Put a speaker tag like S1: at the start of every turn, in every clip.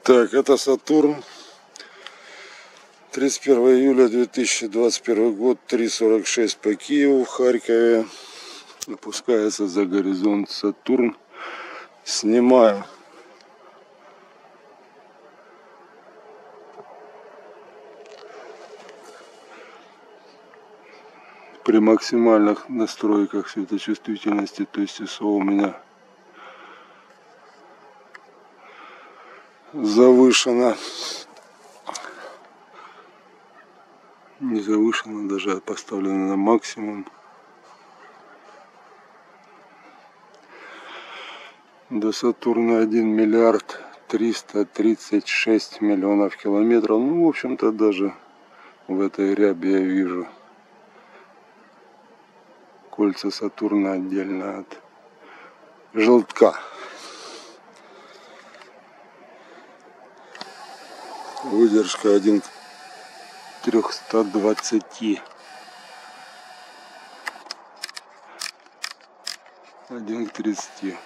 S1: Так, это Сатурн. 31 июля 2021 год, 3:46 по Киеву, в Харькове. Опускается за горизонт Сатурн. Снимаю. При максимальных настройках светочувствительности, то есть ISO у меня завышено. Не завышено, даже поставлено на максимум. До Сатурна 1 миллиард 336 миллионов километров. Ну, в общем-то, даже в этой ряби я вижу кольца Сатурна отдельно от желтка. Выдержка 1 к 320. 1 к 30.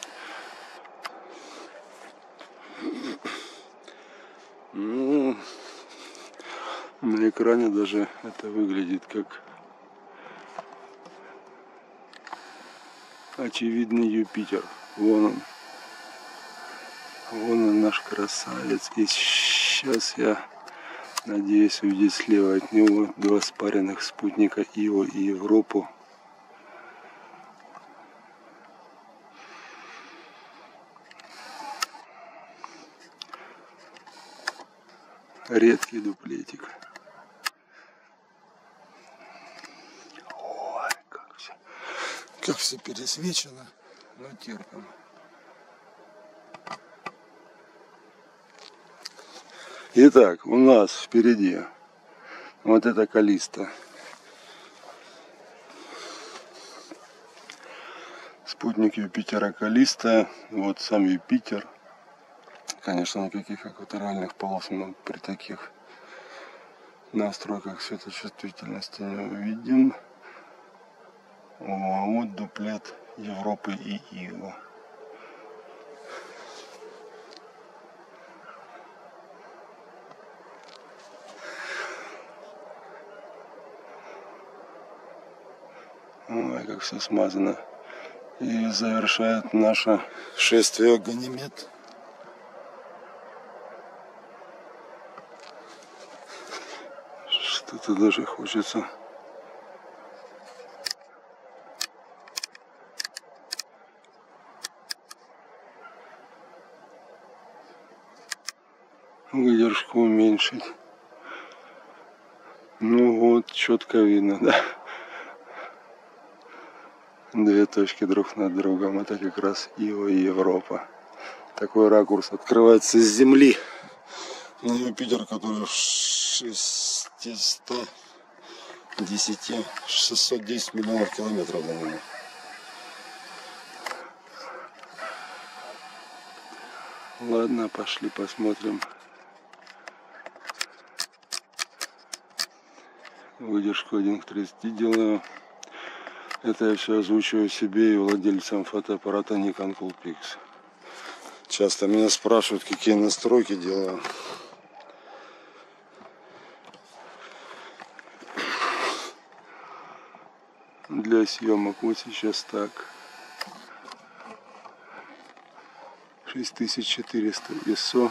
S1: Ну, на экране даже это выглядит как очевидный Юпитер. Вон он наш красавец. И сейчас я надеюсь увидеть слева от него два спаренных спутника Ио и Европу. Редкий дуплетик. Ой, как все пересвечено, но терпим. Итак, у нас впереди вот эта Каллиста. Спутник Юпитера Каллиста. Вот сам Юпитер. Конечно, никаких экваториальных полос мы при таких настройках светочувствительности не увидим. А вот дуплет Европы и Ио. Ой, как все смазано. И завершает наше шествие Ганимед. Что-то даже хочется выдержку уменьшить. Ну вот, четко видно, да? Две точки друг над другом. Это как раз Ио и Европа. Такой ракурс открывается с Земли. На Юпитер, который 610 миллионов километров до него. Ладно, пошли посмотрим. Выдержку 1 к 30 делаю. Это я все озвучиваю себе и владельцам фотоаппарата Nikon Coolpix. Часто меня спрашивают, какие настройки делаю. Для съемок вот сейчас так. 6400 ISO.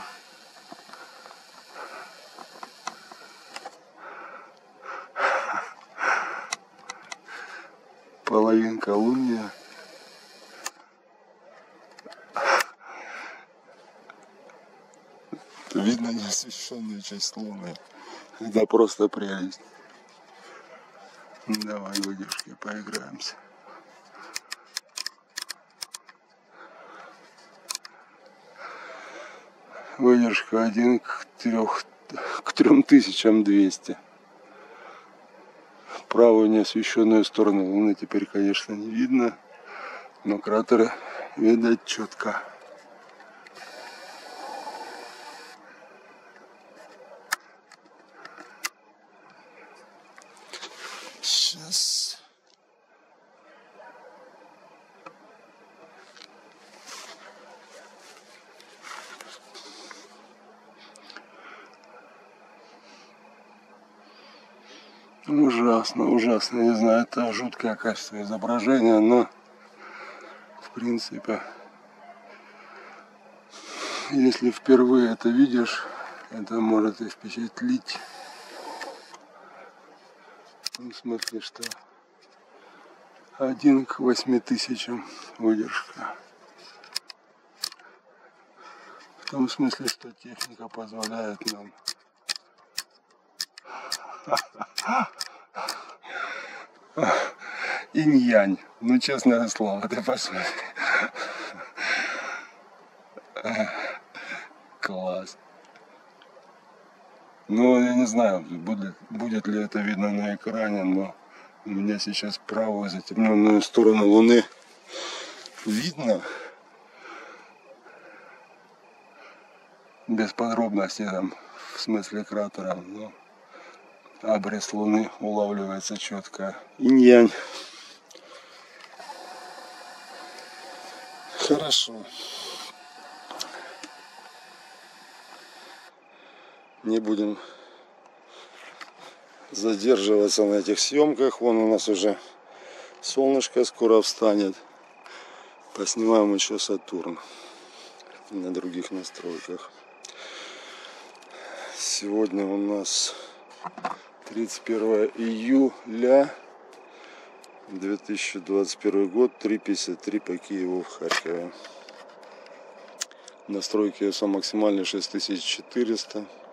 S1: Половинка луния. Видно неосвещенную часть луны. Это просто прелесть. Давай выдержки поиграемся. Выдержка 1 к 3200. Правую неосвещенную сторону луны теперь, конечно, не видно, но кратеры видать четко. Сейчас. Ужасно, ужасно. Не знаю, это жуткое качество изображения, но в принципе, если впервые это видишь, это может и впечатлить. В смысле, что 1 к 8000 выдержка. В том смысле, что техника позволяет нам инь-янь. Ну, честное слово, ты посмотри. Класс. Ну, я не знаю, будет ли это видно на экране, но у меня сейчас правую затемненную сторону Луны видно. Без подробностей там, в смысле кратера, но обрез Луны улавливается четко. Инь-янь. Хорошо. Не будем задерживаться на этих съемках. Вон у нас уже солнышко скоро встанет. Поснимаем еще Сатурн на других настройках. Сегодня у нас 31 июля 2021 год, 3:53 по Киеву в Харькове. Настройки ISO максимальные 6400.